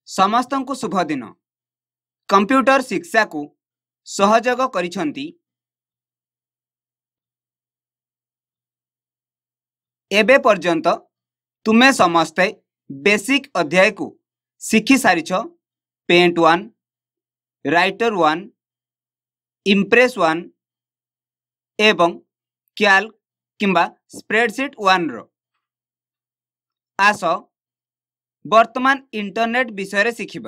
समस्तंकु शुभ दिन। कंप्यूटर शिक्षा को सहयोग करिछंती एबे पर्यंत तुमे समस्ते बेसिक अध्याय को शिखी सारिछ। पेंट 1, राइटर 1, इम्प्रेस 1 एवं क्याल्क किंबा स्प्रेडशीट 1 रो। आस वर्तमान इंटरनेट विषय शिखिबा।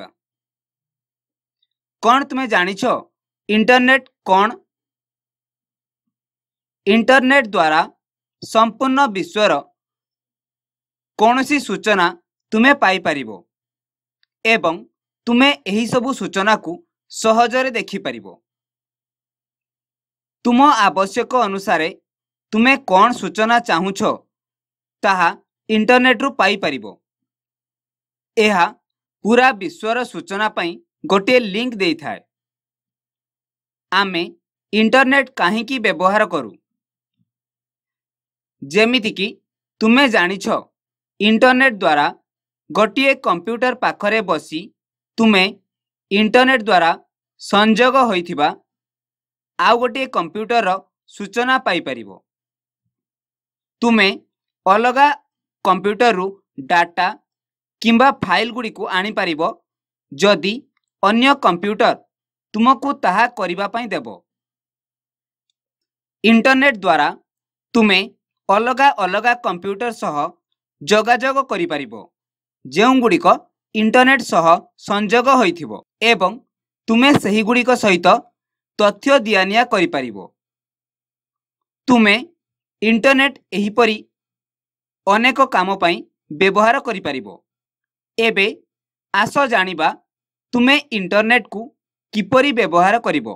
कौन तुम्हें जानिछ इंटरनेट कौन? इंटरनेट द्वारा संपूर्ण विश्वर कौनसी सूचना तुम्हें पाई परिबो एवं तुम्हें एही सबु सूचना को सहजरे देखि परिबो। तुम आवश्यक अनुसारे तुम्हें कौन सूचना चाहुछ ताहा इंटरनेट रु पाई परिबो। एहा पूरा विश्वर सूचना पाई गोटे लिंक देई थाए। आमे इंटरनेट काहींकी व्यवहार करू? जेमिति कि तुमे जानिछ इंटरनेट द्वारा गोटे कंप्यूटर पाखरे बसी तुमे इंटरनेट द्वारा संजोग होइथिबा आउ गोटे कंप्यूटर सूचना पाई परिबो। तुमे अलगा कंप्यूटर रु डाटा किंबा फाइल गुडी को आनी परिबो जदि अन्य कंप्यूटर तुमको ताहा करिबा पई देबो। इंटरनेट द्वारा तुमे अलगा अलगा कंप्यूटर सह जोगाजोग करि परिबो जेउ गुडी को इंटरनेट सह संजोग होइथिबो एवं तुमे सही गुडी को सहित तथ्य दियानिया करि परिबो। तुमे इंटरनेट एही परी अनेक काम पई व्यवहार करि परिबो। एबे आस जानिबा तुमे इंटरनेट को किपरि व्यवहार करिबो।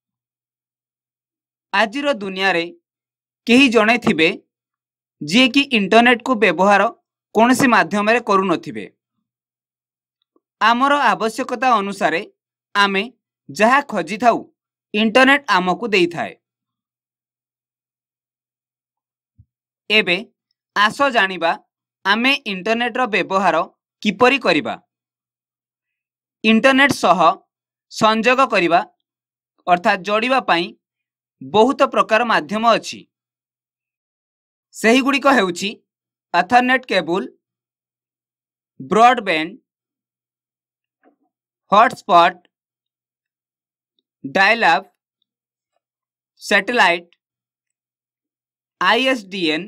आजिर दुनिया रे केही जणे थिबे जे कि इंटरनेट को व्यवहार कोनसी माध्यम रे करू नथिबे। आमर आवश्यकता अनुसारे आमे जहा खोजी थाउ इंटरनेट आमको देई थाए। एबे आस जानिबा आमे इंटरनेट रो व्यवहार किपरि करिबा। इंटरनेट सह संजोग करिबा अर्थात जोड़िबा पई बहुत प्रकार माध्यम अछि। सही गुडी को हेउची ethernet cable, broadband, hotspot, dial up, satellite, ISDN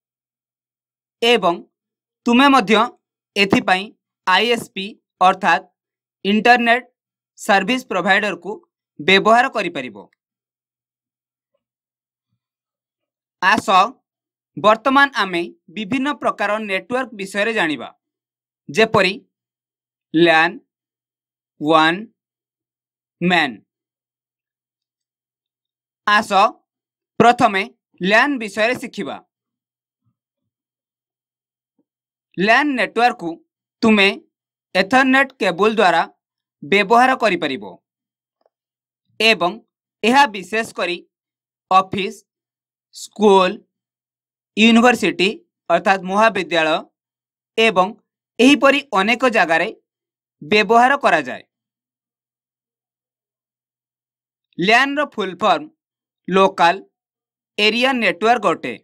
एवं तुमे मध्य एथिपाई ISP अर्थात इंटरनेट सर्विस प्रोवाइडर को व्यवहार करि परिबो। आस वर्तमान आमे विभिन्न प्रकार नेटवर्क विषय रे जानिबा जेपरी LAN, WAN, MAN। आस प्रथमे LAN विषय रे शिखिबा। LAN नेटवर्क को तुमे एथरनेट केबल द्वारा व्यवहार करि परिबो एवं एहा विशेष करी ऑफिस, स्कूल, यूनिवर्सिटी अर्थात महाविद्यालय एवं एही परी अनेक जगार व्यवहार करा जाए। LAN रो full form local area network अटे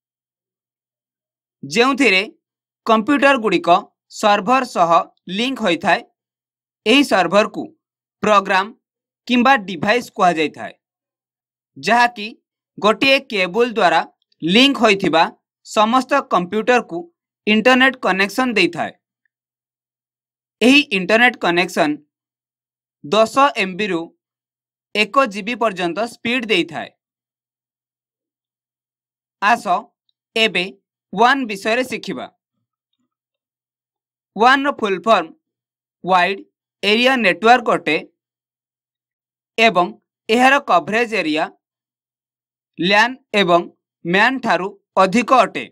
जेउथिरे कंप्यूटर गुड़िक सर्भर सह लिंक होई थाए। एही सर्भर को प्रोग्राम किंबा डिवाइस कहा जाय थाए जहा कि गोटे केबल द्वारा लिंक होइथिबा समस्त कंप्यूटर को इंटरनेट कनेक्शन देई थाए। एही इंटरनेट कनेक्शन 10 MB रु 1 GB पर्यंत स्पीड देई थाए। आस एबे WAN विषय रे शिखिबा। WAN रो full form wide area network अटे एवं एहार कवरेज एरिया LAN एवं MAN ठारू अधिक अटे।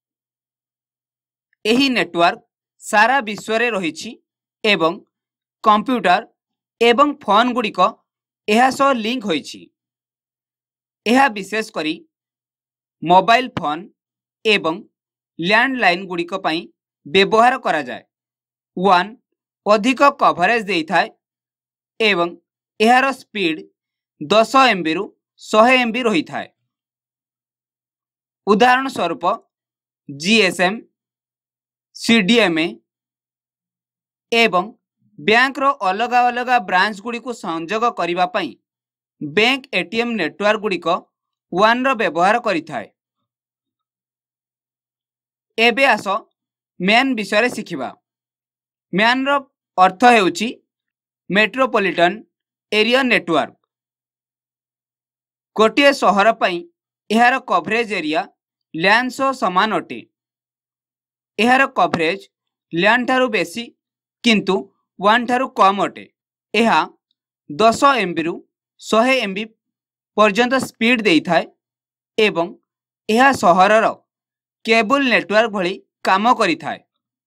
एही नेटवर्क सारा विश्व रे रहिछि एवं कंप्यूटर एवं फोन गुड़िक एहा सह लिंक होइछि। एहा विशेष करी मोबाइल फोन एवं लैंडलाइन गुड़िक पई व्यवहार करा जाए। WAN अधिक कवरेज देइथाय एवं एहार स्पीड 10 MB रु 100 MB रही थाए। उदाहरण स्वरूप GSM, CDMA एवं बैंक रो अलग अलग ब्रांच गुड़ी को संयोग करिबा पई बैंक ATM नेटवर्क गुड़ी को WAN रो व्यवहार करिथाय। एबे आस मैन विषय शिखिबा। मैन रो अर्थ हेउची मेट्रोपॉलिटन एरिया नेटवर्क। गोटे सहर पई एहार कवरेज एरिया लैंड सह समान अटे। एहार कवरेज लैंड ठारू बेसी किंतु WAN ठारू कम अटे। एहा 10 MB रु 100 MB पर्यंत स्पीड देइथाय एवं एहा सहरर केबल नेटवर्क भली काम करिथाय।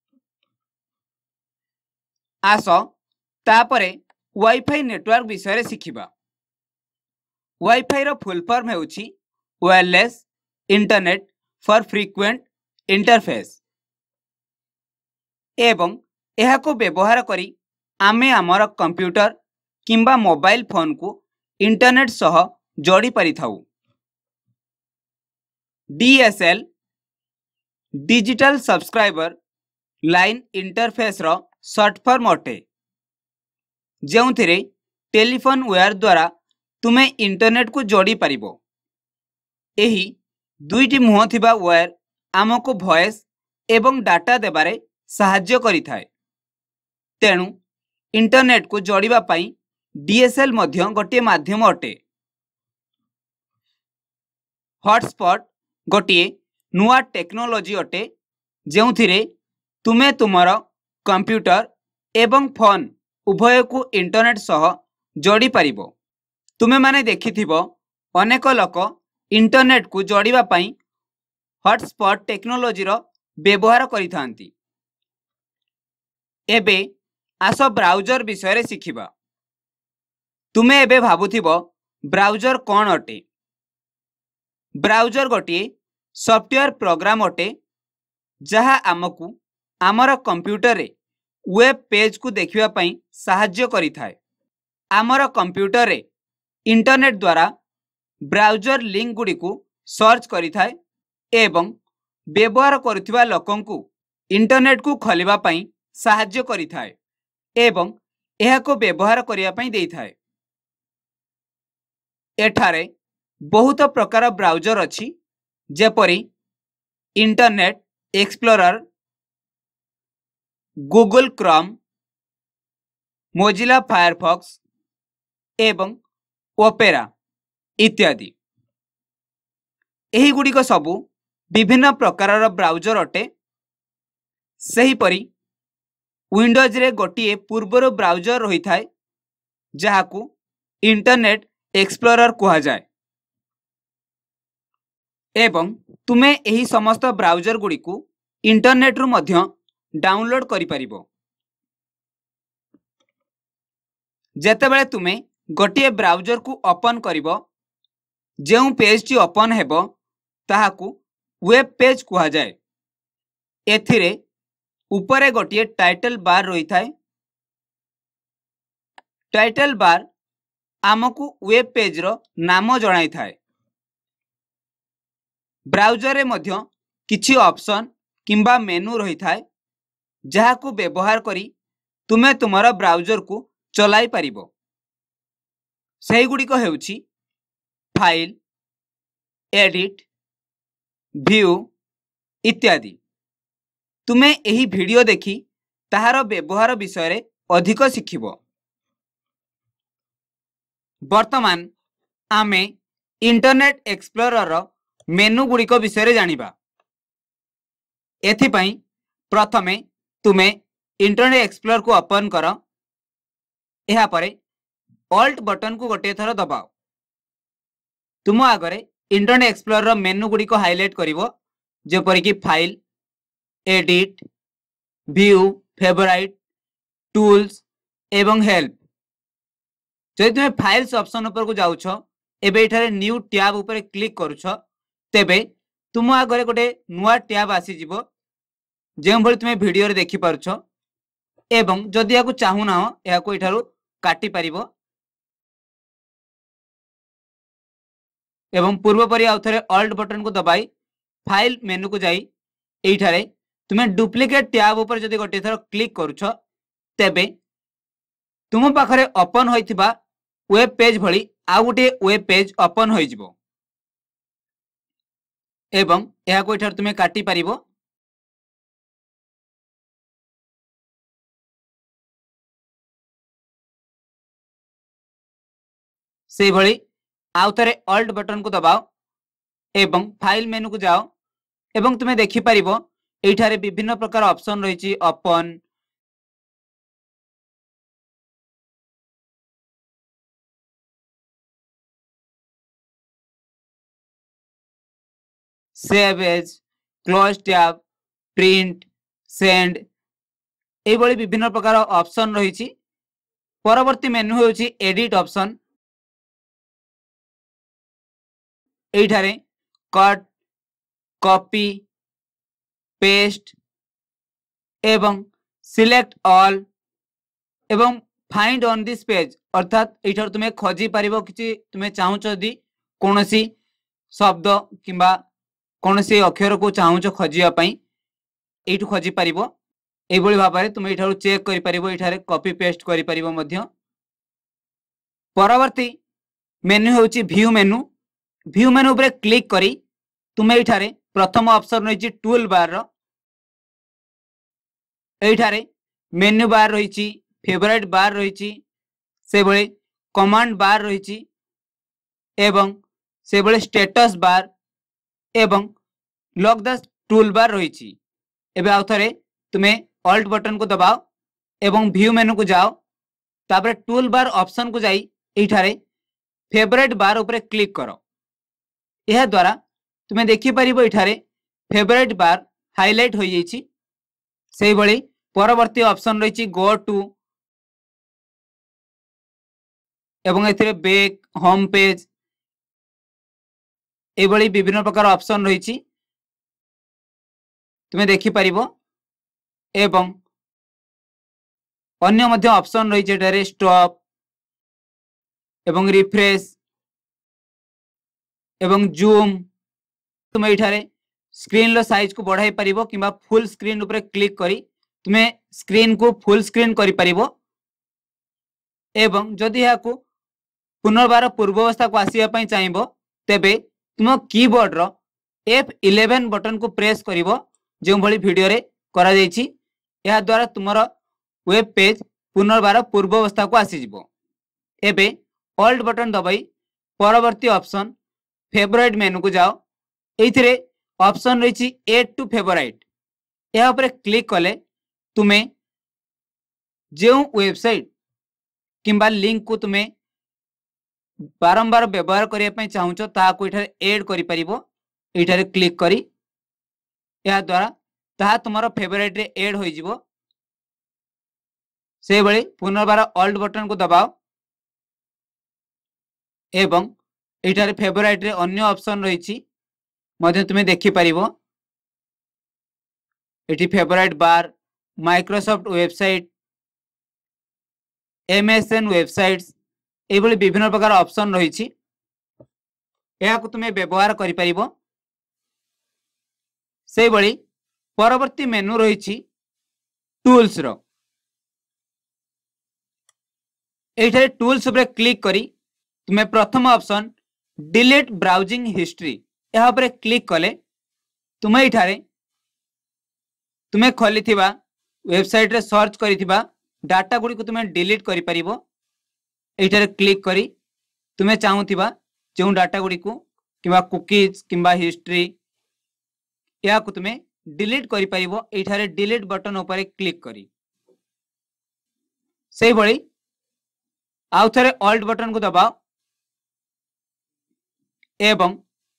आस तापरे वाईफाई नेटवर्क विषय शिखिबा। वाईफाई रो फुल फॉर्म हेउची wireless internet for frequent interface एवं एहा को व्यवहार करी आमे आमर कंप्यूटर किंबा मोबाइल फोन को इंटरनेट सह जोड़ी परिथाउ। DSL digital subscriber line interface रो शॉर्ट फॉर्म अटे, जेउथिरे टेलीफोन वायर द्वारा तुमे इंटरनेट को जोड़ी परिबो। एही दुईटी मुह थिबा वायर आमको वॉइस एवं डाटा देबारे सहाय्य करिथाय। तेणु इंटरनेट को जोड़िबा पई DSL मध्य गोटे माध्यम अटे। हॉटस्पॉट गोटे नुआ टेक्नोलॉजी अटे, जेउथिरे तुमे तुमर कंप्यूटर एवं फोन उभय को इंटरनेट सह जोड़ी परिबो। तुमे माने देखिथिबो अनेक लोक इंटरनेट को जोड़िबा पई हॉटस्पॉट टेक्नोलॉजी रो व्यवहार करिथांती। एबे आस ब्राउजर विषय शिखिबा। तुमे एबे भाबुथिबो ब्राउजर कौन अटे। ब्राउजर गोटे सॉफ्टवेयर प्रोग्राम अटे, जहा आमकू आमर कंप्यूटर रे वेब पेज को देखिबा पई सहाय्य करिथाय। आमर कंप्यूटर रे इंटरनेट द्वारा ब्राउजर लिंक गुडी को सर्च करिथाय एवं व्यवहार करुथिबा लोकंकु इंटरनेट को खोलिबा पई सहाय्य करिथाय एवं एहा को व्यवहार करिया पई देइथाय। एठारे बहुत प्रकार ब्राउजर अछि, जेपरी Internet Explorer, Google Chrome, Mozilla Firefox एवं ओपेरा इत्यादि। एही गुड़िक सबु विभिन्न प्रकार ब्राउजर अटे। सही परी विंडोज रे गोटे पूर्वर ब्राउजर रही थाए, जहाकू इंटरनेट एक्सप्लोरर कहा जाए एवं तुमे एही समस्त ब्राउजर गुड़ी को इंटरनेट रु मध्य डाउनलोड करि परिबो। जेतेबेले तुमे गोटे ब्राउजर को ओपन करिबो, जेउ पेज टी ओपन हेबो ताहाकू वेब पेज कहा जाए। एथिरे ऊपरे गोटे टाइटल बार रही थाए। टाइटल बार आमको वेब पेज रो नाम जणाई थाए। ब्राउजर रे मध्य किछि ऑप्शन किंबा मेनू रही थाए, जहाकू व्यवहार करी तुमे तुमरा ब्राउजर को चलाई परिबो। सही गुडी को हेउची फाइल, एडिट, व्यू इत्यादि। तुमे एही वीडियो देखी ताहार व्यवहार विषय रे अधिक शिखिबो। वर्तमान आमे इंटरनेट एक्सप्लोरर रो मेनू गुडी को विषय रे जानिबा। एथिपई प्रथमे तुमे इंटरनेट एक्सप्लोरर को ओपन करो। एहा परे ऑल्ट बटन को गोटे थर दबाओ। तुम आगरे इंटरनेट एक्सप्लोरर मेनू गुडी को हाईलाइट करिवो, जेपरि कि file, edit, view, favourite, tools एवं हेल्प। जदि तुम फाइल्स ऑप्शन ऊपर को जाउछ, एबे एठारे न्यू टैब ऊपर क्लिक करूछ, तेबे तुम आगरे गोटे नुआ टैब आसी जिवो, जेउ भली तुम वीडियो रे देखि पारुछ। एवं जदि या चाहूना या काटी पारिबो एवं पूर्वपरि आउ थे अल्ट बटन को दबाई फाइल मेनू को जाई एठारे तुम्हें डुप्लिकेट टैब ऊपर जदि गोटे थर क्लिक करूछ तेबे तुम पाखरे ओपन होइथिबा वेब पेज भली आउ गोटे वेब पेज ओपन होई जिवो एवं यह को एठार तुम्हें काटी पारिबो से भली आउ थे अल्ट बटन को दबाओ एवं फाइल मेनू को जाओ एवं तुम्हें देखि पारिबो एठारे विभिन्न प्रकार ऑप्शन रही open save as close tab print send ये विभिन्न प्रकार ऑप्शन रही परवर्ती मेनू होची एडिट ऑप्शन एठारे कट कॉपी पेस्ट एवं सिलेक्ट ऑल एवं फाइंड ऑन दिस पेज अर्थात एठार तुम्हें खोजी पारिबो कि तुम्हें चाहूच यदि कौन शब्द किंबा कौन अक्षर को चाहूच खोजा ये खोजी पारिबो एभली भाव में तुम ये चेक कर पारिबो एठारे कॉपी पेस्ट कर पारिबो मध्य परवर्ती मेनू होची व्यू मेनू उपरे क्लिक करी तुम्हें एठारे प्रथम ऑप्शन रही टूल बार एठारे मेन्यू बार रही फेवरेट बार रही से बड़े कमांड बार रही एवं से बड़े स्टेटस बार एवं लॉक द टूल बार रही एवं आउ थे तुम्हें अल्ट बटन को दबाओ एवं व्यू मेनू को जाओ तापर टूल बार ऑप्शन को जाई एठारे फेवरेट बार उपरे क्लिक करो यह द्वारा तुम्हें देखि पारिबो एठारे फेवरेट बार हाईलाइट हो जाइछि सेही भली परवर्ती ऑप्शन रही गो टू एवं एथिरे बैक होम पेज एभली विभिन्न प्रकार ऑप्शन रही तुम्हें देखि पारिबो एवं अन्य मध्य ऑप्शन रही एठारे स्टॉप एवं रिफ्रेश एवं जूम तुम्हें एठारे स्क्रीन लो साइज को बढ़ाई पारिबो किंबा फुल स्क्रीन ऊपर क्लिक करी तुम्हें स्क्रीन को फुल स्क्रीन करि पारिबो एवं जदि या पुनर्बार पूर्वावस्था को आसिया पई चाहिबो तेबे तुम कीबोर्ड रो F11 बटन को प्रेस करिवो जो भली वीडियो रे करा जायछि या द्वारा तुमरो वेब पेज पुनर्बार पूर्वावस्था को आसी जिवो एबे अल्ट बटन दबाई परवर्ती ऑप्शन फेवरेट मेनू को जाओ एथिरे ऑप्शन रही एड टू फेवरेट यह ऊपर क्लिक कले तुम्हें जो वेबसाइट किंबा लिंक को तुम्हें बारंबार व्यवहार करने चाहूच ताकू एड कर क्लिक करी या द्वारा ताहा तुमर फेवरेट रे एड हो जिवो से भली पुनर्बार अल्ट बटन को दबाओ एवं एठारे फेवरेट रे अन्य ऑप्शन रही मध्य तुम्हें देखि पारिबो एठी favourite bar Microsoft website MSN websites ये विभिन्न प्रकार ऑप्शन रही तुम्हें व्यवहार करि पारिबो से भली परवर्ती मेनू रही टूल्स रो एठारे टूल्स उपरे क्लिक करी तुम्हें प्रथम ऑप्शन डिलीट ब्राउजिंग हिस्ट्री यह पर क्लिक कले तुम्हें एठारे तुम्हें खोली थिबा वेबसाइट रे सर्च करिथिबा डाटा गुडी को तुम्हें डिलीट करि परिबो एठारे क्लिक करी तुम्हें चाहूथिबा जो डाटा गुडी को किबा कुकीज किबा हिस्ट्री या को तुम्हें डिलीट करि परिबो एठारे डिलीट बटन ऊपर क्लिक करी सेही भली आउ थरे अल्ट बटन को दबाओ एवं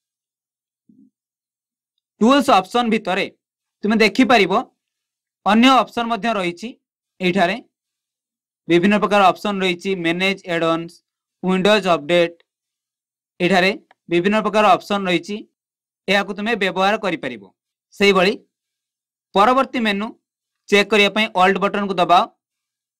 टूल्स ऑप्शन भितरे तुम्हें देखि पारिबो अन्य ऑप्शन मध्य रही एठारे विभिन्न प्रकार ऑप्शन रही मैनेज एड-ऑन्स विंडोज अपडेट एठारे विभिन्न प्रकार ऑप्शन रही या को तुम्हें व्यवहार करि पारिबो सेही भली परवर्ती मेनू चेक करिया पई अल्ट बटन को दबाओ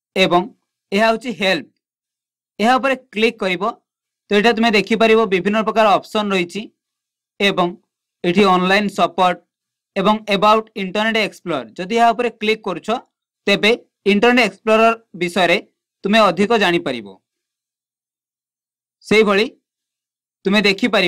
एवं यह हूँ हेल्प यह उपर क्लिक करिवो तो यहाँ तुम्हें देखिपर विभिन्न प्रकार ऑप्शन रही एवं ये ऑनलाइन सपोर्ट एवं अबाउट इंटरनेट एक्सप्लोरर जदि यहाँ उपर क्लिक करुछ तेबे इंटरनेट एक्सप्लोरर विषय तुम्हें अधिक जानीपर से भली तुम्हें देखिपर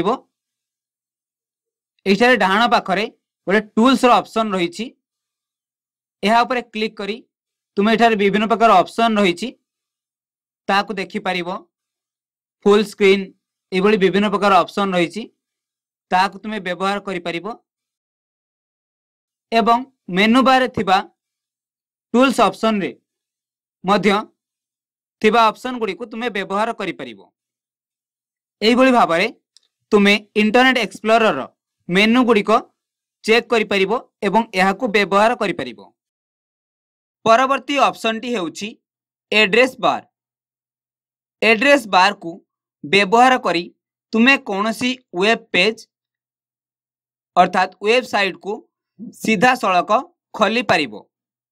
ये डाहाण पाखरे गोटे टूल्स ऑप्शन रही यहाँ उपर क्लिक करी तुम्हें ये विभिन्न प्रकार ऑप्शन रही ताकू देखिपर फुल स्क्रीन ये विभिन्न प्रकार ऑप्शन रही ताकू तुम्हें व्यवहार करिपरिबो एवं मेनू बार थिबा टूल्स ऑप्शन रे मध्य थिबा ऑप्शन गुडी को तुम्हें व्यवहार करिपरिबो एही भली भाबरे तुम्हें इंटरनेट एक्सप्लोरर मेनू गुडी को चेक करिपरिबो एवं एहा को व्यवहार करिपरिबो। परवर्ती ऑप्शन टी हेउची एड्रेस बार को व्यवहार करी तुम्हें कौनसी वेब पेज अर्थात वेबसाइट को सीधा सड़क खोली पारिबो।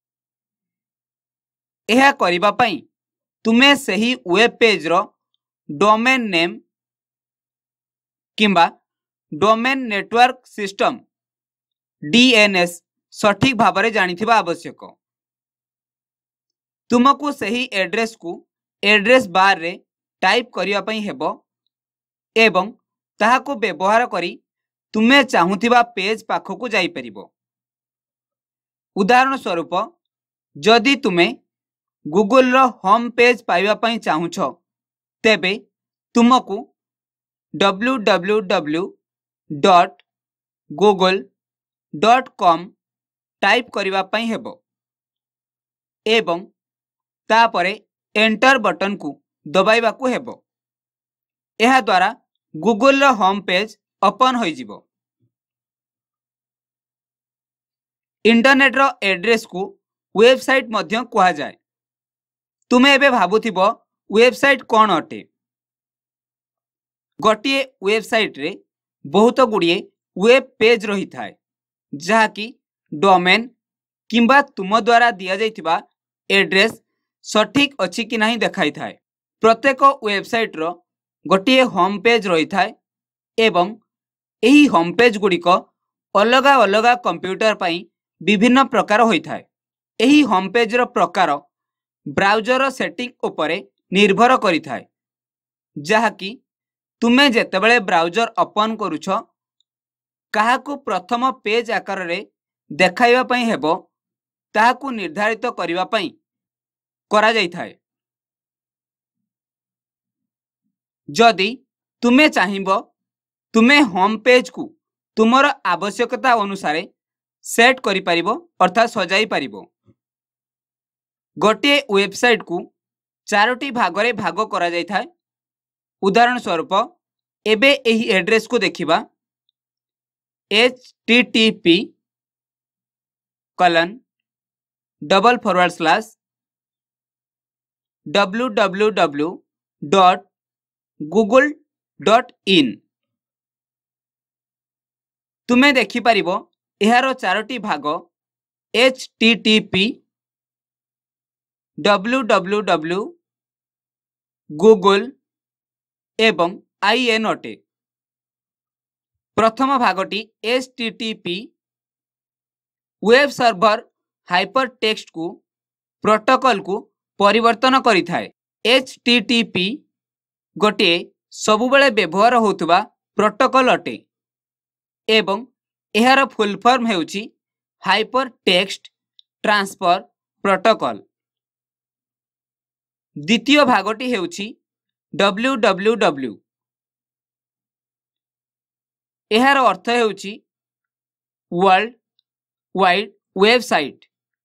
यह करिबा पई तुम्हें सही वेब पेज रो डोमेन नेम किंबा डोमेन नेटवर्क सिस्टम DNS सठिक भाव में जानिथिबा आवश्यक। तुमको सही एड्रेस को एड्रेस बार रे टाइप करिया पई हेबो एवं ताहाको व्यवहार करी तुम्हें चाहूथिबा पेज पाखकु जाई परिबो। उदाहरण स्वरूप जदि तुम्हें गूगल रो होम पेज पाइबा पई चाहुछ तेबे तुमको www.google.com टाइप करिबा पई हेबो एवं तापरे एंटर बटन को दबाइबा को हेबो। एहा द्वारा गूगल रो होम पेज ओपन होई जिवो। इंटरनेट रो एड्रेस को वेबसाइट मध्य कहा जाए। तुम्हें एबे भाबुथिबो वेबसाइट कौन अटे। गोटिए वेबसाइट रे बहुत गुड़िए वेब पेज रही थाए जहाँकि डोमेन किंबा तुम द्वारा दिया जाइथिबा एड्रेस सठिक अछि कि नहीं देखाई थाए। प्रत्येक वेबसाइट रो गोटिए होम पेज रही थाए एवं एही होम पेज गुड़िक अलगा अलगा कंप्यूटर पाई विभिन्न प्रकार होई थाए। एही होम पेज रो प्रकार ब्राउजर सेटिंग उपरे निर्भर करि थाए जहाँकि तुम्हें जेतेबेले ब्राउजर ओपन करूछ काहाकू प्रथम पेज आकार रे देखाइबा पई हेबो ताहाकू निर्धारित करिबा पई करा जाई थाए। जदि तुम्हें चाहिबो तुम्हें होम पेज को तुमर आवश्यकता अनुसार सेट करि परिबो अर्थात सजाई परिबो। गोटे वेबसाइट को चारोटी भागरे भाग करा जाई थाए। उदाहरण स्वरूप एबे एही एड्रेस को देखिबा http://www.google.in तुम्हें देखि परिबो एहारो चारोटी भाग http www.google एवं in अटे। प्रथम भागटी http वेब सर्वर हाइपरटेक्स्ट को प्रोटोकॉल को परिवर्तन करि थाए। http गोटे सबुबेले व्यवहार होतुबा प्रोटोकॉल अटे एवं एहार फुल फॉर्म हेउची हाइपरटेक्स्ट ट्रांसफर प्रोटोकॉल। द्वितीय भागटी हेउची www एहार अर्थ हेउची वर्ल्ड वाइड वेबसाइट।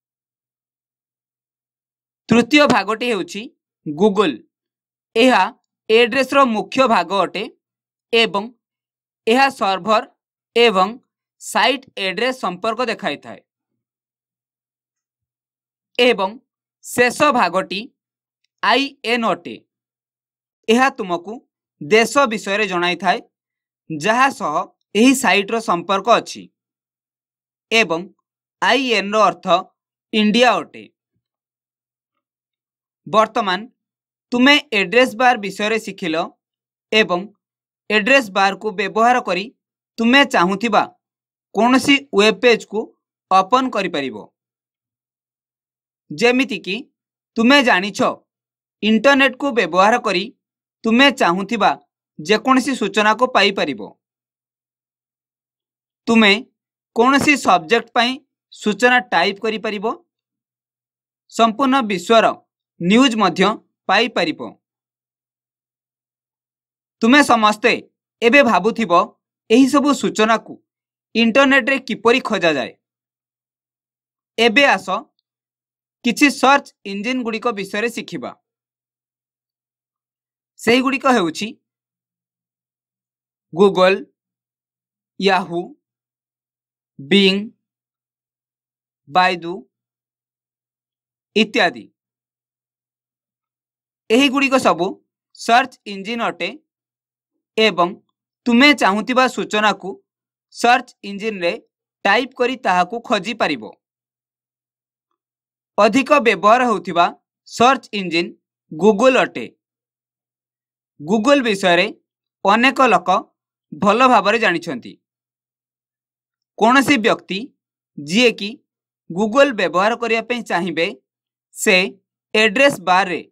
तृतीय भागटी हेउची गूगल एहा एड्रेस रो मुख्य भाग अटे एवं एहा सर्वर एवं साइट एड्रेस संपर्क देखाई थाए। एवं शेष भागटी IN अटे एहा तुमको देश विषय रे जणाई थाए जहा सह एही साइट रो संपर्क अछि एवं IN रो अर्थ इंडिया अटे। वर्तमान तुमे एड्रेस बार विषय शिखिल एवं एड्रेस बार को व्यवहार करी तुमे चाहूथिबा कोनोसी वेब पेज को ओपन करि परिबो। जेमिति कि तुमे जानिछ इंटरनेट को व्यवहार करी तुमे चाहूथिबा जेकोनोसी सूचना को पाई परिबो। तुमे कोनोसी सब्जेक्ट पई सूचना टाइप करि परिबो। संपूर्ण विश्वर न्यूज मध्य पाई परिबो। तुमे समस्ते एबे भाबुथिबो एही सबु सूचना को इंटरनेट रे किपरि खोजा जाए। एबे आस किछि सर्च इंजिन गुड़िक विषय शिखिबा। सेही गुड़िक हेउछि गूगल, याहू, बिंग, बायदू इत्यादि। एही गुड़िक सबु सर्च इंजिन अटे एवं तुमे चाहूथिबा सूचना को सर्च इंजिन रे टाइप करी ताहाकू खोजी पारिबो। अधिक व्यवहार होउथिबा सर्च इंजिन गूगल अटे। गूगल विषय रे अनेक लोक भल भाबरे जानिछंती। कोनोसी व्यक्ति जिए कि गूगल व्यवहार करिया पई चाहिबे से एड्रेस बार रे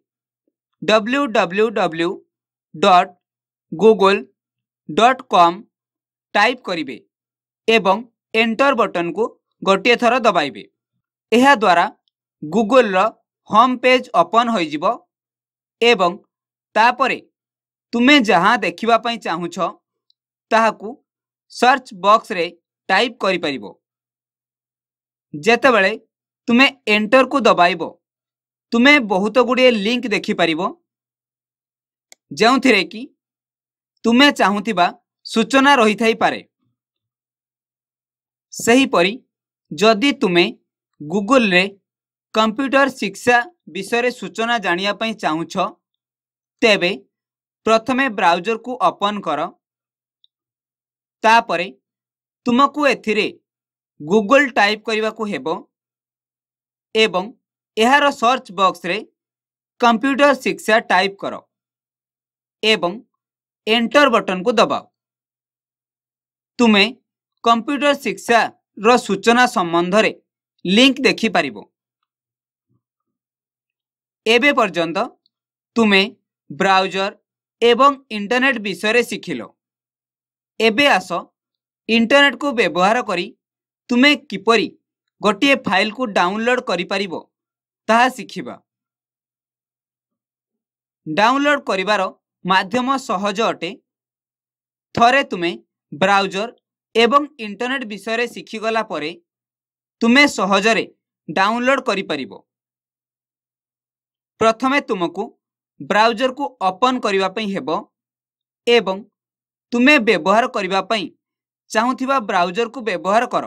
www.google.com टाइप करिवे एवं एंटर बटन को गोटे थर दबाइबे। एहा द्वारा गूगल रो होम पेज ओपन होई जिवो एवं तापरे तुमे जहां देखिबा पई चाहुछ ताहाकू सर्च बॉक्स रे टाइप करि परिबो। जेतेबेले तुमे एंटर को दबाइबो तुमे बहुत गुड़िए लिंक देखि परिबो जेउथिरे कि तुमे चाहूथिबा सूचना रही थाई पारे। सही परी जदि तुमे गूगल रे कंप्यूटर शिक्षा विषय सूचना जानिया पई चाहुछ तेबे प्रथमे ब्राउजर को ओपन कर। तापरे तुमको एथिरे गूगल टाइप करबा को हेबो एवं एहार सर्च बॉक्स रे कंप्यूटर शिक्षा टाइप करो एवं एंटर बटन को दबाओ। तुमे कंप्यूटर शिक्षा रो सूचना संबंध रे लिंक देखि पारिबो। एबे पर्यंत तुमे ब्राउजर एवं इंटरनेट विषय रे शिखिलो। एबे आस इंटरनेट को व्यवहार करी तुमे किपरि गोटे फाइल को डाउनलोड करि पारिबो ताहा शिखिबा। डाउनलोड करिवार माध्यम सहज अटे। थरे तुमे ब्राउजर एवं इंटरनेट विषय रे शिखि गला परे तुमे सहजरे डाउनलोड करि पारिबो। प्रथमे तुमको ब्राउजर को ओपन करिवा पई हेबो एवं तुमे व्यवहार करिवा पई चाहूथिबा ब्राउजर को व्यवहार करो।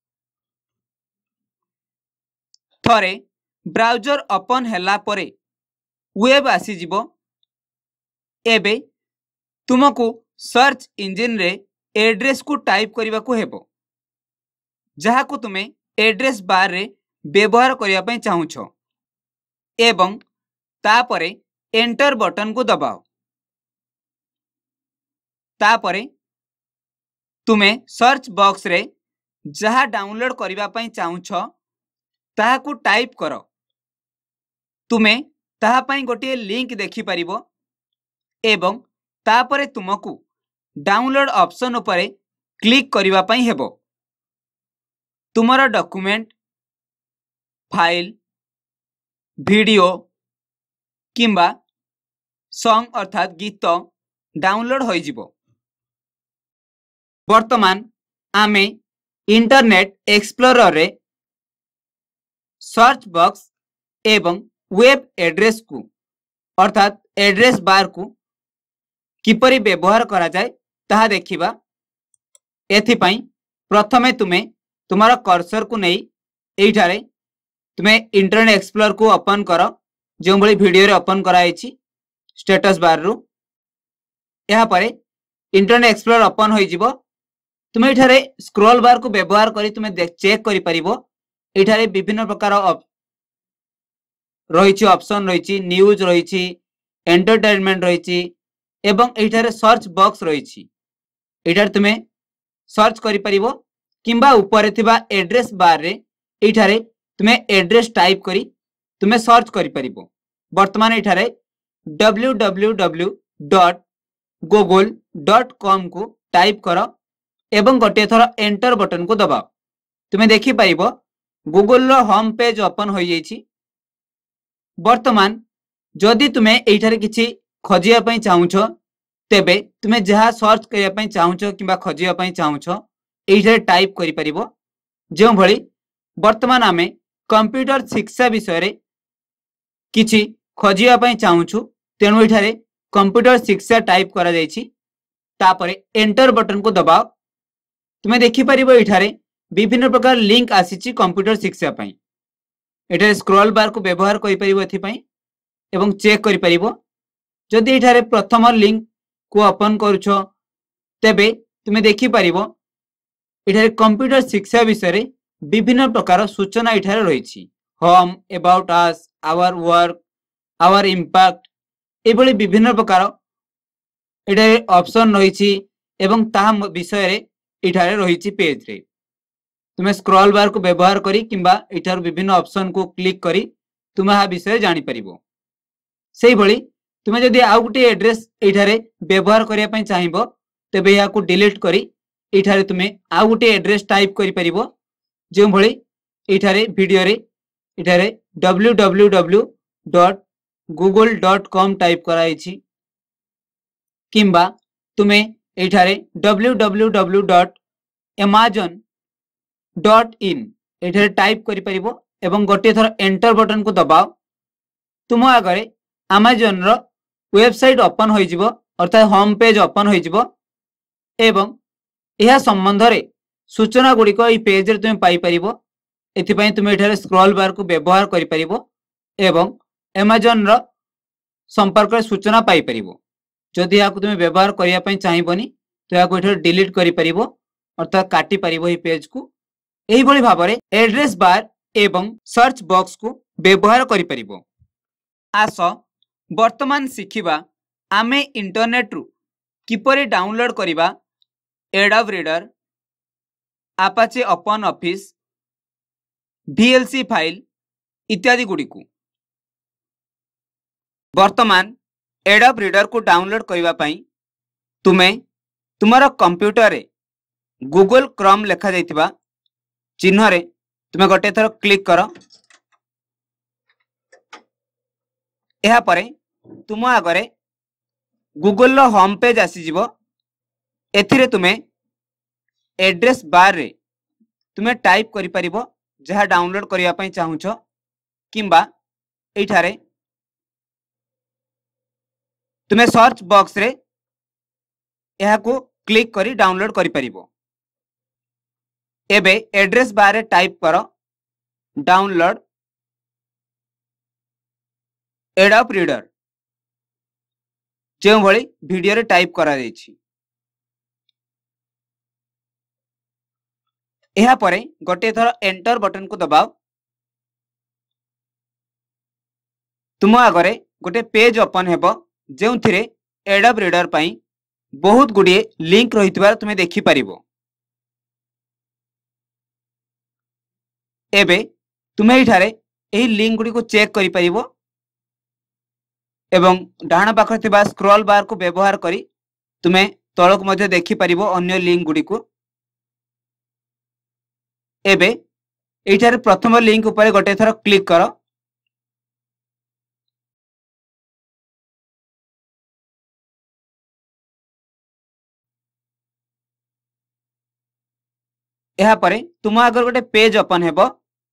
थरे ब्राउजर ओपन हैला परे वेब आसी जिवो। एबे तुमको सर्च इंजिन रे एड्रेस को टाइप करिवा को हेबो जहा को तुमे एड्रेस बार रे व्यवहार करिया पई चाहूछो एवं तापरे एंटर बटन को दबाओ। तापरे तुमे सर्च बॉक्स रे जहा डाउनलोड करिवा पई चाहूछो ताहा को टाइप करो। तुमे ताहा पई गोटे लिंक देखि परिबो एवं तापरे तुमको डाउनलोड ऑप्शन उपरे क्लिक करिवा पई हेबो। तुमरा डॉक्यूमेंट, फाइल, वीडियो किंबा सॉन्ग अर्थात गीत डाउनलोड होई जिवो। वर्तमान आमे इंटरनेट एक्सप्लोरर रे सर्च बॉक्स एवं वेब एड्रेस को अर्थात एड्रेस बार को किपरि व्यवहार करा जाए ताहा देखिबा। एथिपाई प्रथमे तुमे तुमार कर्सर को नहीं एठारे तुमे इंटरनेट एक्सप्लोरर को ओपन करो जो भली वीडियो रे ओपन कराइछि स्टेटस बार रु। यहाँ पर इंटरनेट एक्सप्लोरर ओपन होई जिवो। तुमे एठारे स्क्रॉल बार को व्यवहार करी तुमे चेक करि परिबो। एठारे विभिन्न प्रकार रही ऑप्शन रही न्यूज रही एंटरटेनमेंट रही एवं एठारे सर्च बॉक्स रही एठारे तुमे सर्च करि परिबो किंबा ऊपर थिबा एड्रेस बार रे एठारे तुमे एड्रेस टाइप करी तुमे सर्च करि परिबो। वर्तमान एठारे www.google.com को टाइप कर एवं गोटे थर एंटर बटन को दबाओ। तुमे देखि परिबो गूगल रो होम पेज ओपन हो जाइछि। वर्तमान जदि तुमे एठारे किछि खोजिया पई चाहुछो तेबे तुमे जहा सर्च करिया पई चाहुछो किबा खोजिया पई चाहुछो एठारे टाइप करि परिबो। जेउ भଳି वर्तमान आमे कंप्यूटर शिक्षा विषय रे किछि खोजिया पई चाहुछु तेनु एठारे कंप्यूटर शिक्षा टाइप करा जाइछि। तापरे एंटर बटन को दबाओ। तुमे देखि परिबो एठारे विभिन्न प्रकार लिंक आसीछि कंप्यूटर शिक्षा पई। एठारे स्क्रॉल बार को व्यवहार करि परिबो एथि पई एवं चेक करि परिबो। जदि एठारे प्रथम लिंक को ओपन करूछो तेबे तुमे देखि परिबो एठारे कंप्यूटर शिक्षा विषय रे विभिन्न प्रकार सूचना एठारे रहिछि। Home about us our work our impact एभली विभिन्न प्रकार एठारे ऑप्शन रहिछि एवं ताहा विषय रे एठारे रहिछि पेज रे। तुमे स्क्रॉल बार को व्यवहार करी किंबा एठार विभिन्न ऑप्शन को क्लिक करी तुमे हा विषय जानि परिबो। सेही भଳି तुमे जदि आउ गुटे एड्रेस एठारे व्यवहार करिया पई चाहिबो तेबे या को डिलीट करी एठारे तुमे आउ गुटे एड्रेस टाइप करि परिबो। जे भଳି एठारे वीडियो रे एठारे www.google.com टाइप कराइछि किंबा तुमे एठारे www.amazon.in एठारे टाइप करि परिबो एवं गोटे थर एंटर बटन को दबाओ। तुम आगरे Amazon रो वेबसाइट ओपन होई जिवो अर्थात होम पेज ओपन होई जिवो एवं यह संबंध रे सूचना गुडी को ई पेज रे तुम पाई परिबो। एथि पई तुम एठारे स्क्रॉल बार को व्यवहार करि परिबो एवं Amazon रो संपर्क सूचना पाई परिबो। जदि या को तुम व्यवहार करिया पई चाहिबोनी तो या को एठारे डिलीट करि परिबो अर्थात काटी परिबो ई पेज को। एही भଳି भाबरे एड्रेस बार एवं सर्च बॉक्स को व्यवहार करि परिबो। आस वर्तमान शिखिबा आमे इंटरनेट रु किपरि डाउनलोड करिबा Adobe Reader Apache Open Office VLC file इत्यादि गुडी को। वर्तमान एडोब रीडर को डाउनलोड करिबा पई तुमे तुमरो कंप्यूटर रे गूगल क्रोम लेखा जाइतिबा चिन्ह रे तुमे गोटे थर क्लिक करो। एहा परे तुम आगरे गूगल रो होम पेज आसी जिवो। एथिरे तुमे एड्रेस बार रे तुमे टाइप करि परिबो जहा डाउनलोड करिया पई चाहुछो किंबा एठारे तुमे सर्च बॉक्स रे एहा को क्लिक करी डाउनलोड करि परिबो। एबे एड्रेस बार रे टाइप करो डाउनलोड एडोब रीडर जे भଳି वीडियो रे टाइप करा जायछि। एहा परे गोटे थर एंटर बटन को दबाओ। तुम आगरे गोटे पेज ओपन हेबो जेउथिरे एडोब रीडर पई बहुत गुडी लिंक रहितबार तुमे देखि परिबो। एबे तुमे इठारे एही लिंक गुडी को चेक करि परिबो एवं डाहाण पाखरे थिबा स्क्रॉल बार को व्यवहार करी तुमे तळक मध्ये देखि परिबो अन्य लिंक गुडी को। एबे एठारे प्रथम लिंक ऊपर गोटे थर क्लिक करो। एहा परे तुम आगर गोटे पेज ओपन हेबो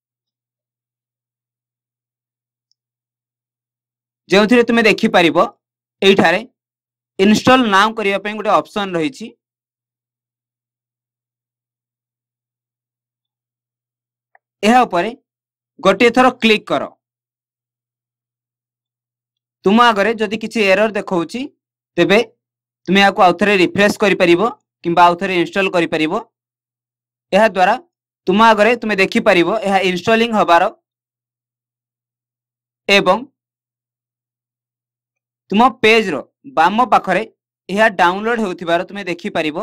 जेउथिरे तुमे देखि परिबो एठारे इंस्टॉल नाउ करिया पई गोटे ऑप्शन रहिछि। एहा ऊपर गोटे थर क्लिक करो। तुम आगरे जदि किछि एरर देखौछि तेबे तुमे याको आउथरे रिफ्रेश करि परिबो किंबा आउथरे इंस्टॉल करि परिबो। एहा द्वारा तुम आगरे तुमे देखि परिबो एहा इंस्टॉलिंग हबार एवं तुम पेज रो बाम पाखरे यह डाउनलोड होउथिबार तुमे देखि परिबो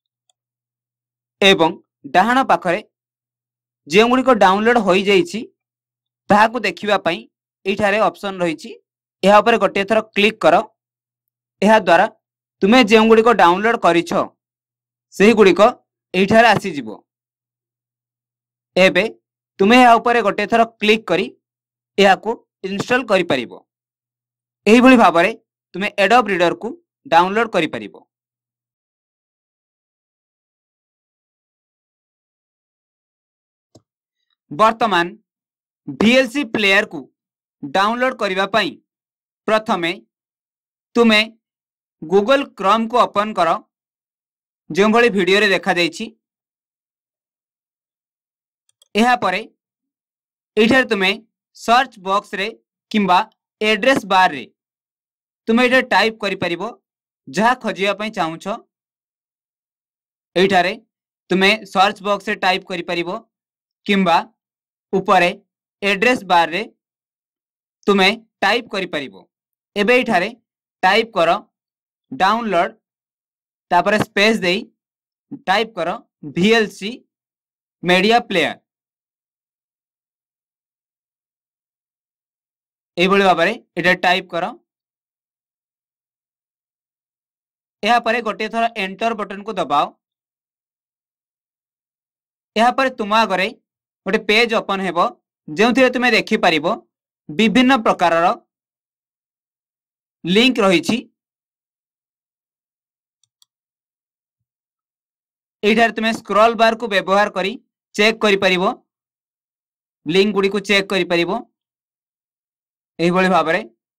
एवं डाहाण पाखरे जे गुडी को डाउनलोड होई जाईछि ताहाकू देखिबा पई एठारे ऑप्शन रहिछि एहा ऊपर गोटे थर क्लिक करो। एहा द्वारा तुमे जे गुडी को डाउनलोड करिछो सेही गुडी को एठारे आसी जिवो। एबे तुमे एहा ऊपर गोटे थर क्लिक करी एहाकू इंस्टॉल करि परिबो। एही भली भाबरे तुमे एडोब रीडर को डाउनलोड करि परिबो। वर्तमान VLC प्लेयर को डाउनलोड करिबा पई प्रथमे तुमे गूगल क्रोम को ओपन करो जो भली वीडियो रे देखा जाईछि। एहा परे एठार तुमे सर्च बॉक्स रे किंबा एड्रेस बार रे तुमे एठा टाइप करि परिबो जहा खोजिया पई चाहुछो। एठारे तुमे सर्च बॉक्स रे टाइप करि परिबो किंबा ऊपर एड्रेस बार रे तुमे टाइप करि परिबो। एबे एठारे टाइप करो डाउनलोड तापर स्पेस देई टाइप करो VLC मीडिया प्लेयर। ए भली भाबरे एटा टाइप करो। एहा परे गोटे थर एंटर बटन को दबाओ। एहा परे तुम आगरे गोटे पेज ओपन हेबो जेउथिरे तुमे देखि परिबो विभिन्न प्रकारर लिंक रहिछि। एठार तुमे स्क्रॉल बार को व्यवहार करी चेक करि परिबो लिंक गुडी को चेक करि परिबो। एही भली भाबरे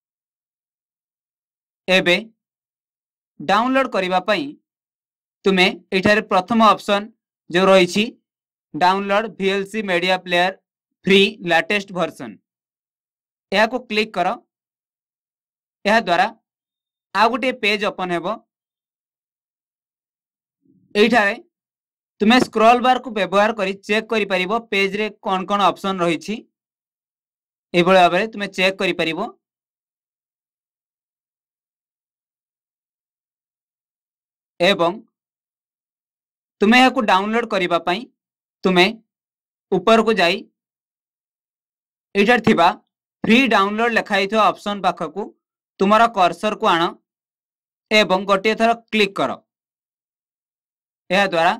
एबे डाउनलोड करिबा पई तुमे एठारे प्रथम ऑप्शन जो रहिछि download VLC media player free latest version एहा को क्लिक करो। एहा द्वारा आ गोटे पेज ओपन हेबो। एठारे तुमे स्क्रॉल बार को व्यवहार करी चेक करि परिबो पेज रे कोन कोन ऑप्शन रहिछि। ए भली भाबरे तुमे चेक करि परिबो। एवं तुमे या को डाउनलोड करिबा पई तुमे ऊपर को जाई एठार थिबा फ्री डाउनलोड लिखाई थो ऑप्शन पाखकू तुमरा कर्सर को आण एवं गोटे थर क्लिक करो। एहा द्वारा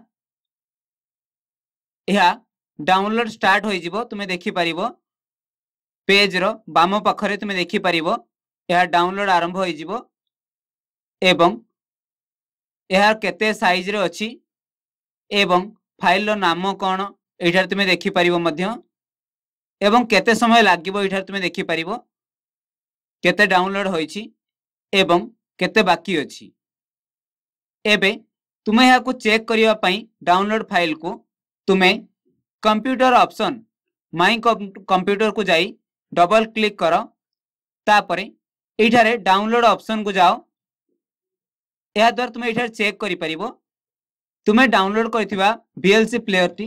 एहा डाउनलोड स्टार्ट होई जिवो। तुमे देखि परिबो पेज रो बाम पाखरे तुमे देखि परिबो एहा डाउनलोड आरंभ होई जिवो एवं एहा केते साइज रे अछि एवं फाइल रो नाम कोन एठार तुमे देखि परिबो मध्य एवं केते समय लागिबो एठार तुमे देखि परिबो केते डाउनलोड होईछि एवं केते बाकी अछि। एबे तुमे या को चेक करिवा पई डाउनलोड फाइल को तुमे कंप्यूटर ऑप्शन माई कंप्यूटर को जाई डबल क्लिक करो। तापरे एठारे डाउनलोड ऑप्शन को जाओ। एहा द्वारा तुमे एठारे चेक करि परिबो तुमे डाउनलोड करथिबा VLC प्लेयर टी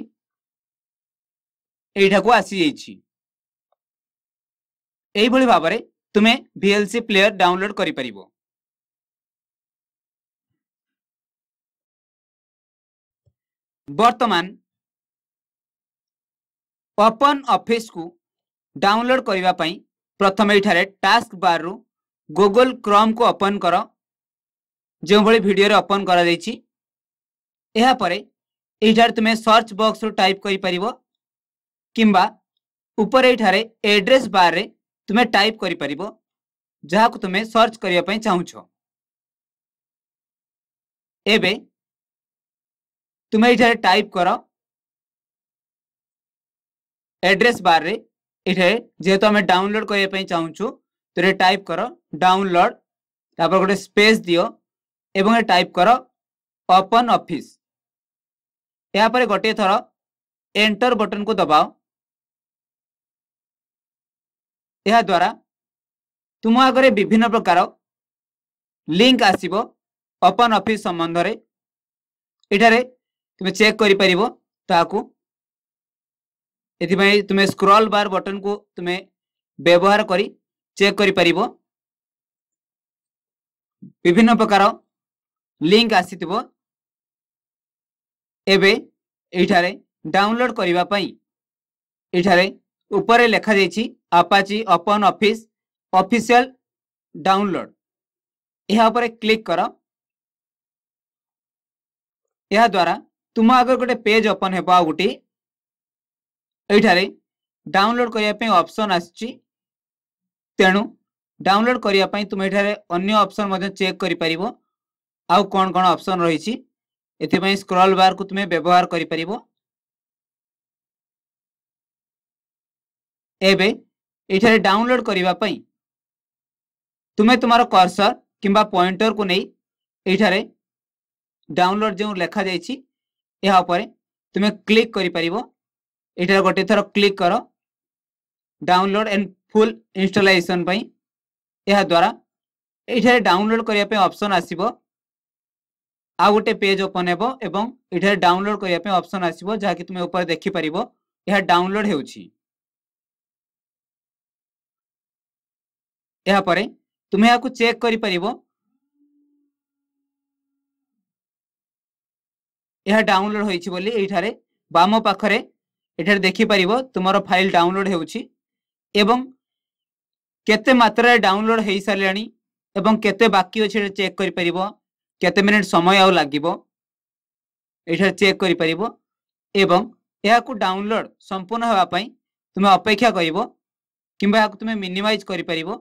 एठा को आसी जाईछि। एही भली भाबरे तुमे VLC प्लेयर डाउनलोड करि परिबो। वर्तमान ओपन ऑफिस को डाउनलोड करिवा पई प्रथम एठारे टास्क बार रु गूगल क्रोम को ओपन करो जो भली वीडियो रे ओपन करा जाईछि। एहा परे एठारे तुमे सर्च बॉक्स रु टाइप करि परिबो किंबा ऊपर एठारे एड्रेस बार रे तुमे टाइप करि परिबो जहा को तुमे सर्च करिया पई चाहुछो। एबे तुमे एठारे टाइप करो एड्रेस बार रे एठे जेहेतु हमें डाउनलोड करिया पई चाहुछु तो रे टाइप करो डाउनलोड तापर गोटे स्पेस दियो एवं टाइप करो ओपन ऑफिस। या पर गोटे थर एंटर बटन को दबाओ। यह द्वारा तुम आगे विभिन्न प्रकार लिंक आसीबो ओपन ऑफिस संबंध रे एठारे तुम चेक करि परिबो ताकू एथि तुम स्क्रॉल बार बटन को तुम व्यवहार करी चेक करि परिबो। विभिन्न प्रकार लिंक आसीथिबो। एबे एठारे डाउनलोड करिबा पई एठारे ऊपर लिखा जाइछि Apache Open Office official download. यह ऊपर क्लिक करो। यह द्वारा तुम आगे गोटे पेज ओपन हेबो। आ गोटे एठारे डाउनलोड करिया पई ऑप्शन आछि। तेणु डाउनलोड करिया पई तुम एठारे अन्य ऑप्शन मध्ये चेक करि परिबो। आउ कोन कोन ऑप्शन रहिछि एथि पई स्क्रॉल बार को तुमे व्यवहार करि परिबो। एबे एठारे डाउनलोड करिवा पई तुमे तुमार कर्सर किंबा पॉइंटर को नै एठारे डाउनलोड जो लेखा जाइछि यहा ऊपर तुमे क्लिक करि परिबो। एठारे गोटे थरो क्लिक करो डाउनलोड एंड फुल इंस्टॉलेशन पई। यह द्वारा एठारे डाउनलोड करिया पे ऑप्शन आसीबो। आ गोटे पेज ओपन हेबो एवं एठारे डाउनलोड करिया पे ऑप्शन आसीबो जहा कि तुमे ऊपर देखि परिबो यह डाउनलोड हेउछि। यहा परे तुमे याकू चेक करि परिबो। यह डाउनलोड होइछि बोली एठारे बाम पाखरे एठारे देखि परिबो तुमरो फाइल डाउनलोड हेउछि एवं केते मात्रा डाउनलोड हेइ सारलानी एवं केते बाकी अछि चेक करि परिबो। केते मिनिट समय आउ लागिबो एठारे चेक करि परिबो एवं याकू डाउनलोड संपूर्ण होवा पई तुमे अपेक्षा करिवो किंबा याकू तुमे मिनिमाइज करि परिबो।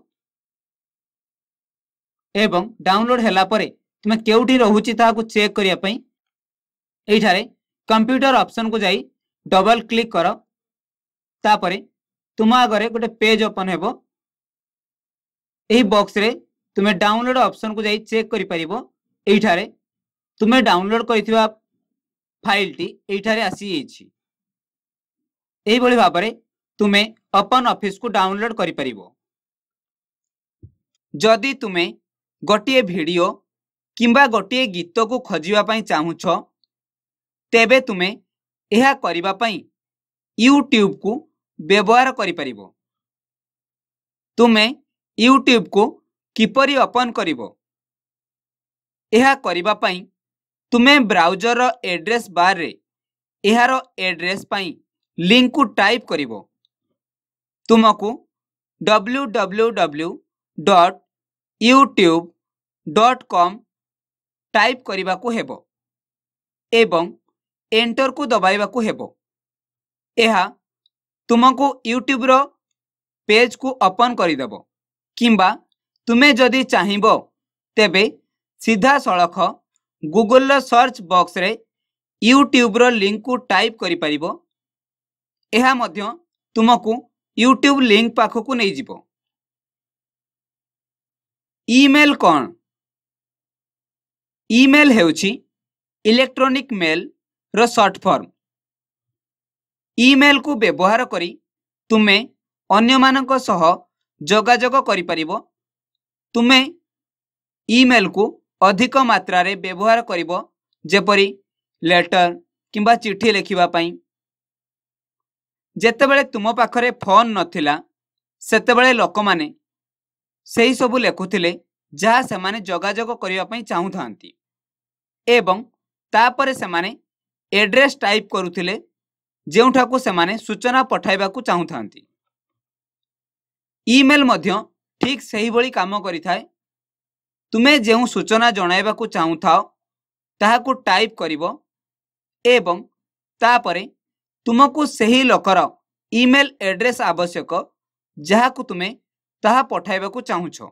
एवं डाउनलोड हैला परे तुमे केउठी रहूची ताकू चेक करिया पई एठारे कंप्यूटर ऑप्शन को जाई डबल क्लिक करो। तापरे तुम आगरे गोटे पेज ओपन हेबो। एही बॉक्स रे तुमे डाउनलोड ऑप्शन को जाई चेक करि परिबो। एठारे तुमे डाउनलोड करिथिबा फाइल टी एठारे आसी एछि। एही बळी भाबरे तुमे ओपन ऑफिस को डाउनलोड करि परिबो। जदि तुमे गोटिए वीडियो किंबा गोटिए गीत को खोजिबा पई चाहुछो तेबे तुमे एहा करिबा पई यूट्यूब को व्यवहार करि परिबो। तुमे यूट्यूब को किपरि ओपन करिवो एहा करिबा पई तुमे ब्राउजर रो एड्रेस बार रे एहारो एड्रेस पई लिंक को टाइप करिवो। तुमको www.youtube.com टाइप करिबा को हेबो एवं एंटर को दबाइबा को हेबो। एहा तुमको यूट्यूब रो पेज को ओपन करि देबो किंबा तुमे जदि चाहिबो तेबे सीधा सड़ख गूगल रो सर्च बॉक्स रे यूट्यूब रो लिंक को टाइप करि परिबो। एहा मध्य तुमको यूट्यूब लिंक पाखो को नै जिवो। ईमेल कोन? ईमेल हेउछि इलेक्ट्रॉनिक मेल रो शॉर्ट फॉर्म। ईमेल को व्यवहार करी तुमे अन्य मानक सह जोगाजोग करि परिबो। तुमे ईमेल को अधिक मात्रा रे व्यवहार करिवो जेपरि लेटर किंबा चिट्ठी लिखिबा पई। जेतेबेले तुम पाखरे फोन नथिला सेतेबेले लोक माने सेही सबु लेखुथिले जहा सेमाने जोगाजोग करिबा पई चाहुथांती एवं तापरे सेमाने एड्रेस टाइप करुथिले जेउठाकू सेमाने सूचना पठाइबा को चाहुथांती। ईमेल मध्य ठीक सही बळी काम करिथाय। तुमे जेउ सूचना जणाइबा को चाहुथाओ ताहाकू टाइप करिवो एवं तापरे तुमको सही लोकर ईमेल एड्रेस आवश्यक जहाकू तुमे ताहा पठाइबा को चाहुछो।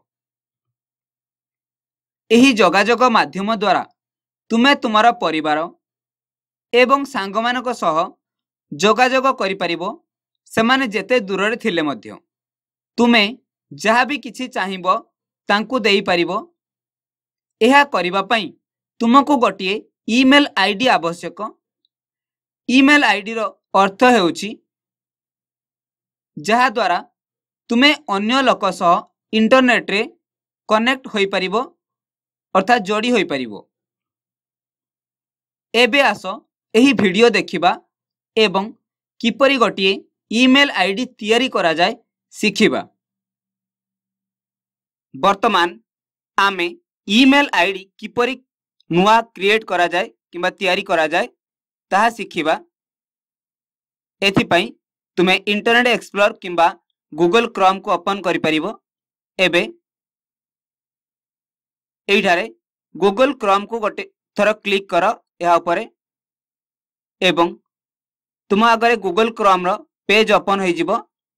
एही जोगाजोग माध्यम द्वारा तुमे तुमार परिवार एवं सांगमानक सह जोगाजोग करि परिबो। सेमाने जेते दूर रे थिले मध्य तुमे जहा भी किछि चाहिबो तांकू देई परिबो। एहा करिबा पई तुमको गोटिए ईमेल आईडी आवश्यक। ईमेल आईडी रो अर्थ हेउछि जहा द्वारा तुमे अन्य लोक सह इंटरनेट रे कनेक्ट होई परिबो अर्थात जोड़ी होई परिबो। एबे आसो एही वीडियो देखिबा एवं किपरि गोटिए ईमेल आईडी तैयारी करा जाय शिखिबा। वर्तमान आमे ईमेल आईडी किपरि नुआ क्रिएट करा जाए किंबा तैयारी करा जाए ताहा शिखिबा। एथिपाई तुमे इंटरनेट एक्सप्लोर किंबा गूगल क्रोम को ओपन करि परिबो। एबे एइठारे गूगल क्रोम को गोटे थर क्लिक कर या उपरे एवं तुम आगे गूगल क्रोम रो पेज ओपन हो जिवो।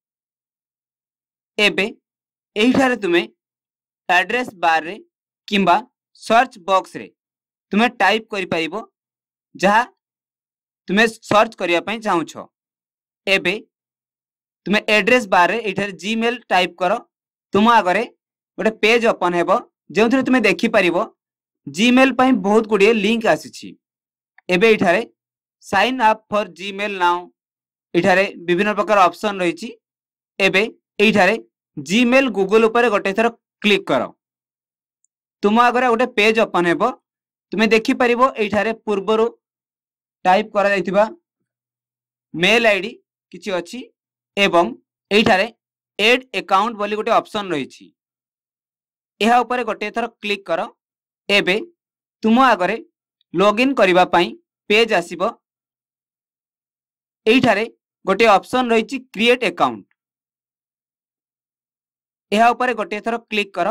एबे एइठारे तुमे एड्रेस बार रे किंबा सर्च बॉक्स रे तुमे टाइप करि परिबो जहा तुमे सर्च करिया पई चाहूछो। एबे तुमे एड्रेस बार रे एठारे जीमेल टाइप करो। तुम आगे गोटे पेज ओपन हेबो जो तुमे देखि परिबो जीमेल पई बहुत गुडिए लिंक आसीछि। एबे एठारे sign up for Gmail now एठारे विभिन्न प्रकार ऑप्शन रहिछि। एबे एठारे जीमेल गूगल ऊपर गोटे थर क्लिक करो। तुम आगे गोटे पेज ओपन हेबो तुमे देखि परिबो एठारे पूर्वरु टाइप करा जायतिबा मेल आईडी किछि अछि एवं एठारे एड अकाउंट बोली गोटे ऑप्शन रहिछि। एहा ऊपर गोटे थर क्लिक करो। एबे तुम आगे लॉगिन करिबा पई पेज आसीबो। एठारे गोटे ऑप्शन रहिछि क्रिएट अकाउंट। एहा ऊपर गोटे थर क्लिक करो।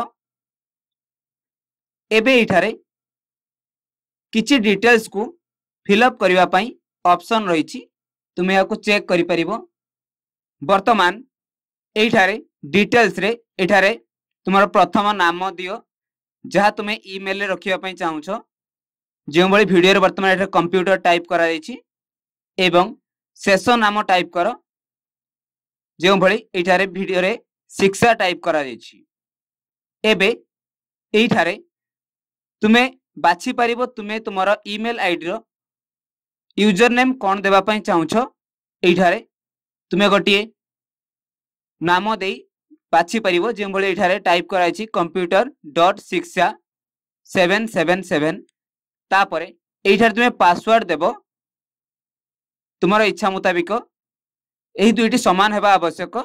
एबे एठारे किछि डिटेल्स को फिलअप करिबा पई ऑप्शन रहिछि। तुम या को चेक करि परिबो। वर्तमान एठारे डिटेल्स रे एठारे तुमर प्रथम नाम दियो जहा तुमे ईमेल रे रखिबा पई चाहूछो। जो बड़ी वीडियो रे वर्तमान एठारे कंप्यूटर टाइप करा जायछि एवं शेष नाम टाइप करो जो बड़ी एठारे वीडियो रे शिक्षा टाइप करा जायछि। एबे एठारे तुमे बाछि परिबो तुमे तुमर ईमेल आईडी रो यूजर नेम कोन देबा पई चाहूछो। एठारे तुमे गोटिए नाम देई बाछि परिबो जे बड़ी एठारे टाइप कराइछि computer.shiksha777। तापरे एठारे तुमे पासवर्ड देबो तुमर इच्छा मुताबिक। एही दुईटी समान हेबा आवश्यक।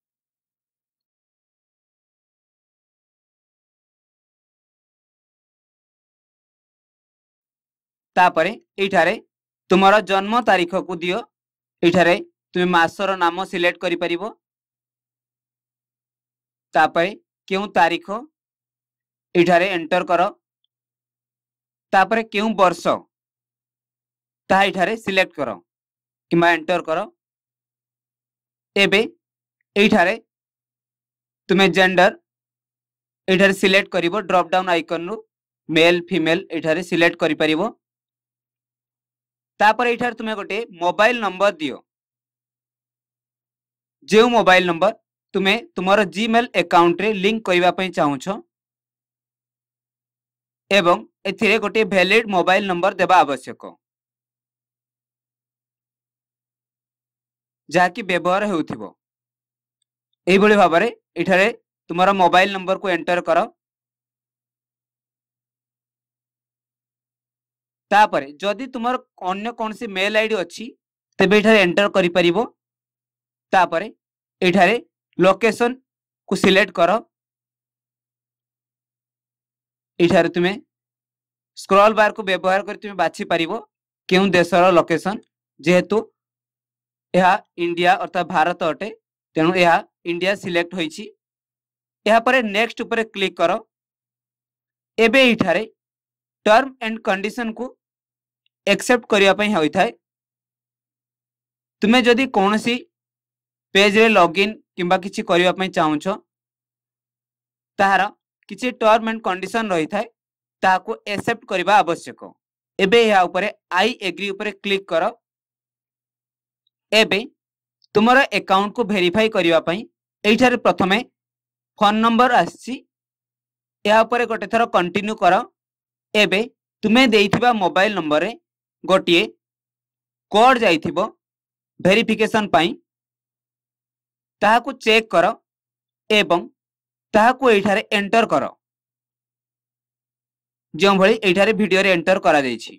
तापरे एठारे तुमर जन्म तारीख को दियो। एठारे तुमे मासर नाम सिलेक्ट करि परिबो। तापरे केउ तारीख एठारे एंटर करो। तापरे केउ वर्ष ता एठारे सिलेक्ट करो किमा एंटर करो। एबे एठारे तुमे जेंडर एठारे सिलेक्ट करिवो ड्रॉप डाउन आइकन रु मेल फीमेल एठारे सिलेक्ट करि परिवो। तापर एठारे तुमे गोटे मोबाइल नंबर दियो जो मोबाइल नंबर तुमे तुमर जीमेल अकाउंट रे लिंक करिवा पई चाहूछो एवं एथिरे गोटे वैलिड मोबाइल नंबर देबा आवश्यक जाकी व्यवहार हेउथिबो। एही भली भाबरे एठारे तुमर मोबाइल नंबर को एंटर करो। तापरे जदि तुमर अन्य कोनसी मेल आईडी अछि तेबे एठारे एंटर करि परिबो। तापरे एठारे लोकेशन को सिलेक्ट करो। एठारे तुमे स्क्रॉल बार को व्यवहार कर तुमे बाछि परिबो केउ देशर लोकेशन जेहेतु यह इंडिया अर्थात भारत अटे तेणु यह इंडिया सिलेक्ट होइछि। यह परे नेक्स्ट ऊपर क्लिक करो। एबे एठारे टर्म एंड कंडीशन को एक्सेप्ट करिया पई होइथाय। तुमे जदि कोनसी पेज रे लॉगिन किंबा किछि करिया पई चाहूछो ताहार किछि टर्म एंड कंडीशन रही थाए ताको एक्सेप्ट करिबा आवश्यक। एबे या ऊपर आई एग्री ऊपर क्लिक करो। एबे तुमर अकाउंट को वेरीफाई करिवा पई एठारे प्रथमे फोन नंबर आछि या ऊपर गोटे थरो कंटिन्यू करो। एबे तुमे देइथिबा मोबाइल नंबर रे गोटिए कोड जाइथिबो वेरिफिकेशन पई ताहाको चेक करो एवं ताहाको एठारे एंटर करो जो भली एठारे वीडियो रे एंटर करा जाइछि।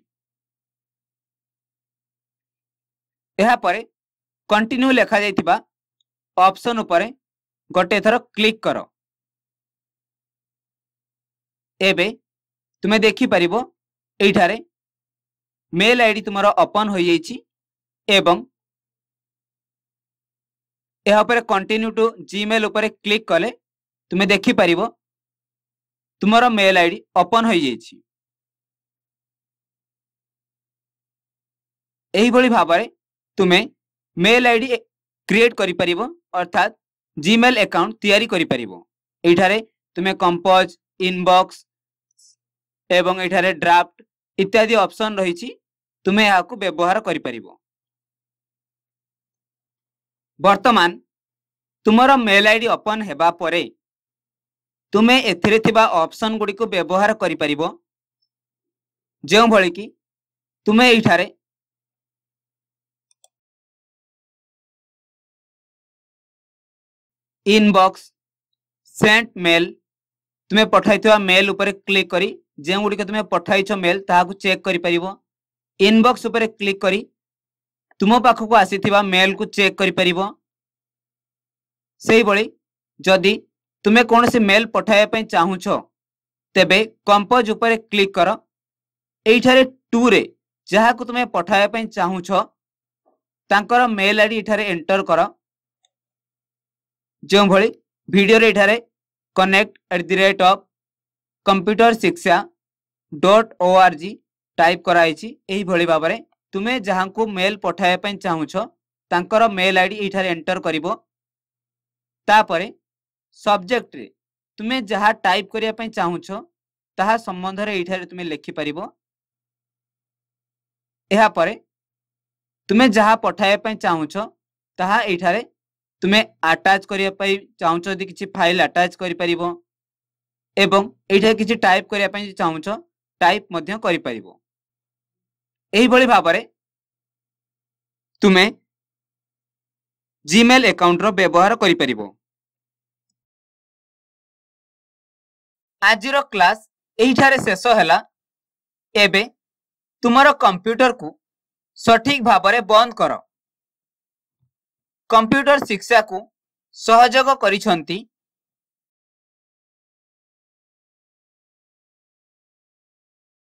एहा परे कंटिन्यू लेखा जाइथिबा ऑप्शन ऊपर गोटे थरो क्लिक करो। एबे तुमे देखि परिबो एठारे मेल आईडी तुमरो ओपन हो जाइछि एवं यह पर कंटिन्यू टू जीमेल ऊपर क्लिक कले तुमे देखि परिबो तुमरो मेल आईडी ओपन हो जाइछि। एही भली भाबरे तुमे मेल आईडी क्रिएट करि परिबो अर्थात जीमेल अकाउंट तैयारी करि परिबो। एठारे तुमे कंपोज इनबॉक्स एवं एठारे ड्राफ्ट इत्यादि ऑप्शन रहिछि तुमे याकू व्यवहार करि परिबो। वर्तमान तुमरो मेल आईडी ओपन हेबा परे तुमे एथिरे थिबा ऑप्शन गुडी को व्यवहार करि परिबो जेउ भली कि तुमे एठारे इनबॉक्स सेंट मेल तुमे पठाइथवा मेल ऊपर क्लिक करी जे गुडी तुमे पठाइछ मेल ताहाकू चेक करि परिबो। इनबॉक्स ऊपर क्लिक करी तुम पाखकू आसीथिबा मेल को चेक करि परिबो। सेही बळी जदी तुमे कोनोसी मेल पठाया पई चाहुछ तेबे कंपोज ऊपर क्लिक कर एठारे टू रे जहा को तुमे पठाया पई चाहुछ तांकर मेल आईडी एठारे एंटर कर जो भली वीडियो रे एठारे connect@computersiksha.org टाइप कराइछि। एही भली भाबरे तुमे जहां को मेल पठाया पई चाहुछ तांकर मेल आईडी एठारे एंटर करिवो। तापरे सब्जेक्ट रे तुमे जहा टाइप करिया पई चाहुछ ताहा संबंध रे एठारे तुमे लिखि परिवो। एहा परे तुमे जहा पठाया पई चाहुछ ताहा एठारे तुमे अटैच करिया पई चाहुछ यदि किछि फाइल अटैच करि परिबो एवं एठा किछि टाइप करिया पई चाहुछ टाइप मध्य करि परिबो। एही भली भाबरे तुमे जीमेल अकाउंट रो व्यवहार करि परिबो। आजिरो क्लास एठारे शेष हैला। एबे तुमरो कंप्यूटर को सठिक भाबरे बंद करो। कंप्यूटर शिक्षा को सहयोग करिसंती